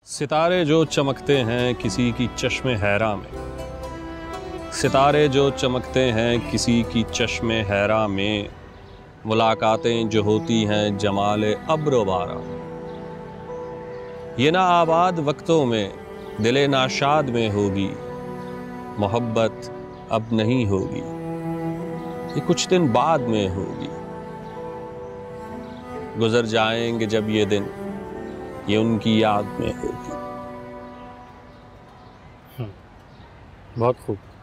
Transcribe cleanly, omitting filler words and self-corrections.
सितारे जो चमकते हैं किसी की चश्मे हैरा में, सितारे जो चमकते हैं किसी की चश्मे हैरा में, मुलाकातें जो होती हैं जमाले अब्र बारा। ये ना आबाद वक्तों में दिले नाशाद में होगी, मोहब्बत अब नहीं होगी, ये कुछ दिन बाद में होगी। गुजर जाएंगे जब ये दिन, ये उनकी याद में होगी। बहुत खूब।